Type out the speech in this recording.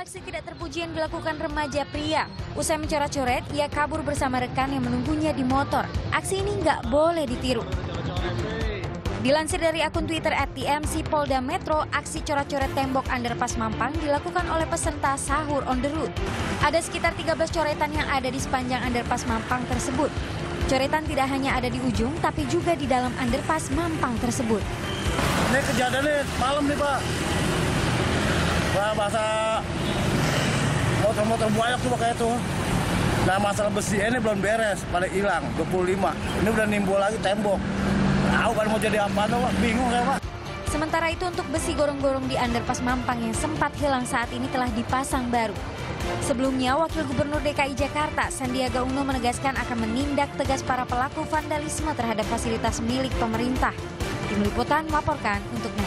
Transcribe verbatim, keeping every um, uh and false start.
aksi tidak terpuji yang dilakukan remaja pria. Usai mencoret-coret, ia kabur bersama rekan yang menunggunya di motor. Aksi ini nggak boleh ditiru. Dilansir dari akun Twitter at T M C Polda Metro, aksi coret-coret tembok underpass Mampang dilakukan oleh peserta sahur on the road. Ada sekitar tiga belas coretan yang ada di sepanjang underpass Mampang tersebut. Coretan tidak hanya ada di ujung, tapi juga di dalam underpass Mampang tersebut. Ini kejadiannya malam nih, Pak. Wah, bahasa motor-motor buaya tuh kayak itu. Nah, masalah besi ini belum beres, pada hilang dua puluh lima. Ini udah nimbul lagi tembok. Tahu kan mau jadi apa tuh, Pak? Bingung ya, Pak. Sementara itu untuk besi gorong-gorong di underpass Mampang yang sempat hilang saat ini telah dipasang baru. Sebelumnya, Wakil Gubernur D K I Jakarta Sandiaga Uno menegaskan akan menindak tegas para pelaku vandalisme terhadap fasilitas milik pemerintah. Tim Liputan melaporkan untuk